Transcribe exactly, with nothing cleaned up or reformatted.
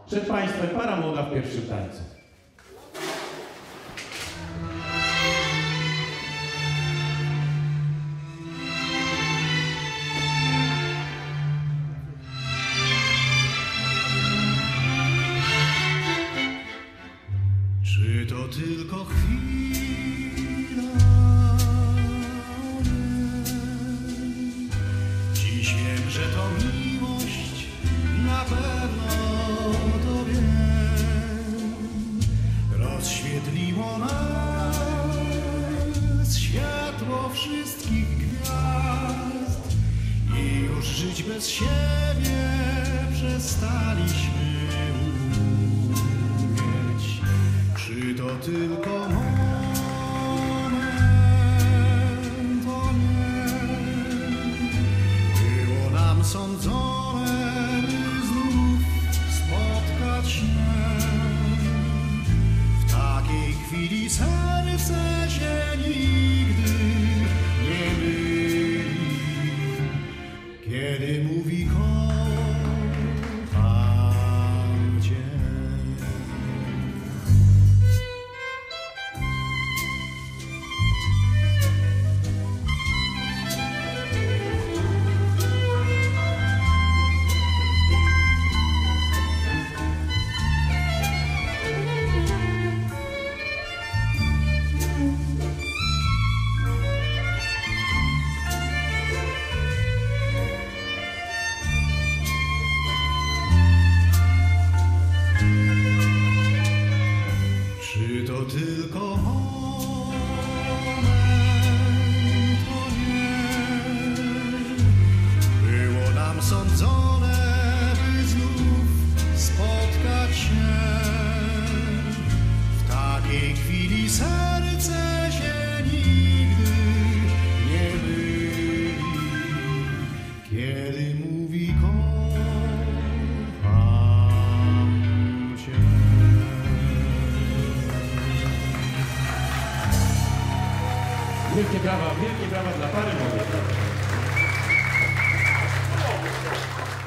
Przed Państwem para młoda w pierwszym tańcu. Czy to tylko chwila? Dziś wiem, że to miłość, na pewno to wiem. Rozświetliło nas światło wszystkich gwiazd i już żyć bez siebie przestaliśmy. Czy to tylko moment, o nie, było nam sądzone, by znów spotkać się. W takiej chwili serce się nigdy nie myli, kiedy mówi kocham cię. Czy to tylko moment, o nie, było nam sądzone, by znów spotkać się. W takiej chwili serce się nigdy nie myli, kiedy mówi kocham cię. Wielkie brawa, wielkie brawa dla pary młodej.